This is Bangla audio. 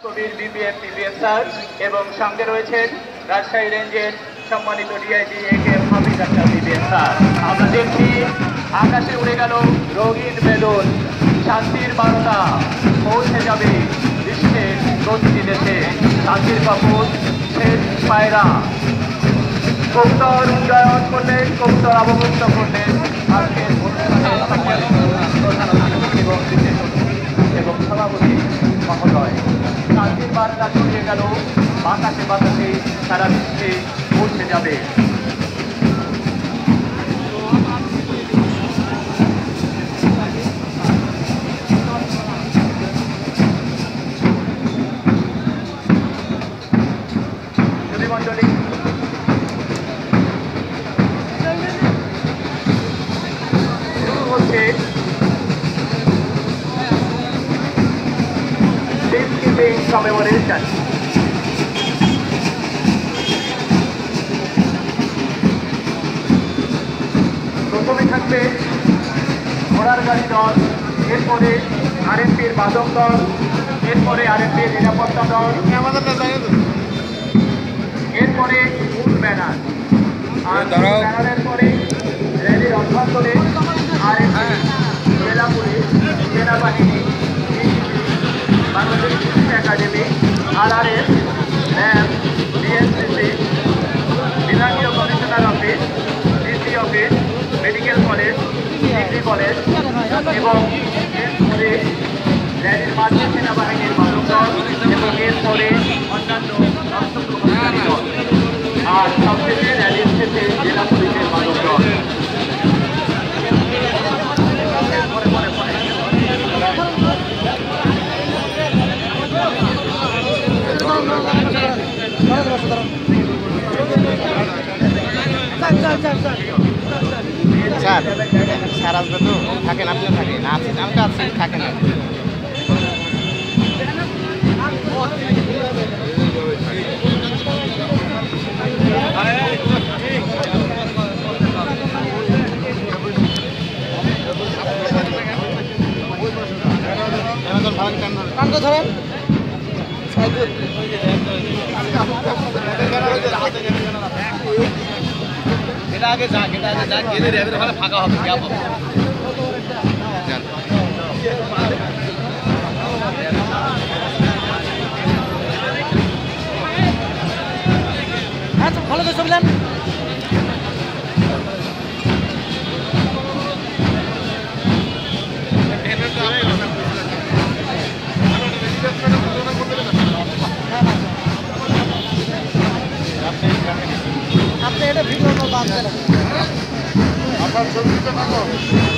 কবির বিপিএফ টিপিএফ স্যার এবং সঙ্গে রয়েছেন রাজশাহী রেঞ্জের সম্মানিত ডিআইজি একে হাফিজ আক্তার বিপিএফ স্যার। আমরা দেখছি আকাশে উড়ে গেল রঙিন বেলুন, শান্তির বার্তা পৌঁছে যাবে বিশ্বের প্রতিটি দেশে। শান্তির কাপড় শেষ পায়রা কবুতর উন্নয়ন করলেন, কবুতর অবমুক্ত করলেন আজকের এবং সভাপতি মহোদয়। শান্তির বার্তা ছড়িয়ে গেল বাতাসে বাতাসে, সারা বিশ্বে পৌঁছে যাবে। মন্ডলী শুরু হচ্ছে peacekeeping commemoration। প্রথমে থাকবে ঘোড়ার গাড়ি দল, এরপরে আরএনপির বাদক দল, এরপরে আরএনপির নিরাপত্তা দল, এরপরে মূল ব্যানার, আর ব্যানারের পরে র্যালির অভ্যন্তরে আরএনপি, জেলা পুলিশ, সেনাবাহিনী, Bangladesh police academy, RRF, RAB, BNCC, বিভাগীয় commissioner office, DC office, medical college, degree college এবং এরপরে র্যালির মাঝে সেনাবাহিনীর বাদক দল এবং এরপরে অন্যান্য অংশগ্রহণকারী দল, আর সবশেষে র্যালির শেষে জেলা পুলিশের বাদক দল। স্যার স্যার আসবে তো, থাকেন, আপনিও থাকেন, আমি তো আছি, থাকেন। ধরেন এটা আগে যাক, এটা আগে যাক, গেলে র্যাবের ওখানে ফাঁকা হবে, গ্যাপ হবে। ভালো করে চললেন। আপনি এটা ভিডিও বাদ দেন।